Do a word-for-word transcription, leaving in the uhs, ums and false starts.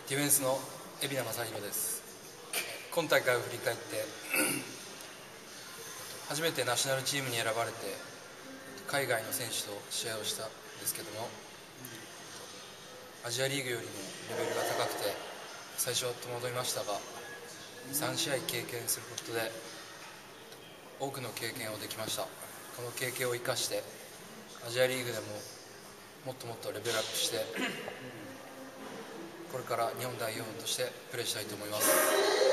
ディフェンスの海老名正弘です。今大会を振り返って初めてナショナルチームに選ばれて海外の選手と試合をしたんですけども、アジアリーグよりもレベルが高くて最初は戸惑いましたが、さん試合経験することで多くの経験をできました。この経験を生かしてアジアリーグでももっともっとレベルアップしてこれから日本代表としてプレーしたいと思います。